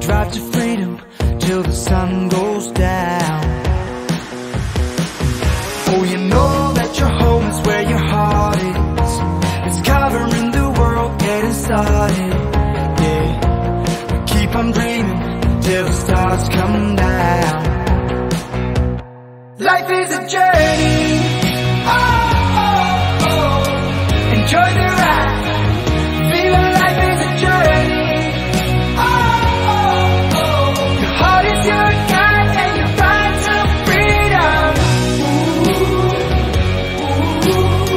drive to freedom till the sun goes down. Oh, you know that your home is where your heart is. It's covering the world, getting started. Yeah, we keep on dreaming till the stars come down. Life is a journey. Oh, oh, oh. Enjoy the ride. Feeling life is a journey. Oh, oh, oh. Your heart is your guide and your ride to freedom. Ooh, ooh,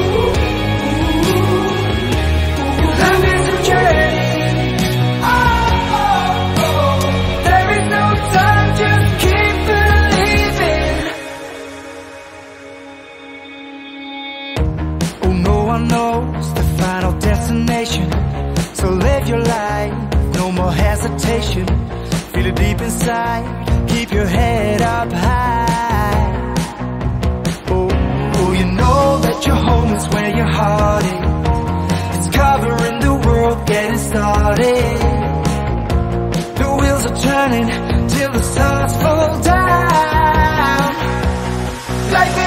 ooh. Life is a journey. Oh, oh, oh. There is no time, just keep believing. Oh, no one knows the final destination, so live your life, no more hesitation. Feel it deep inside, keep your head up high. Oh, oh, you know that your home is where your heart is. It's covering the world, getting started. The wheels are turning till the stars fall down. Life is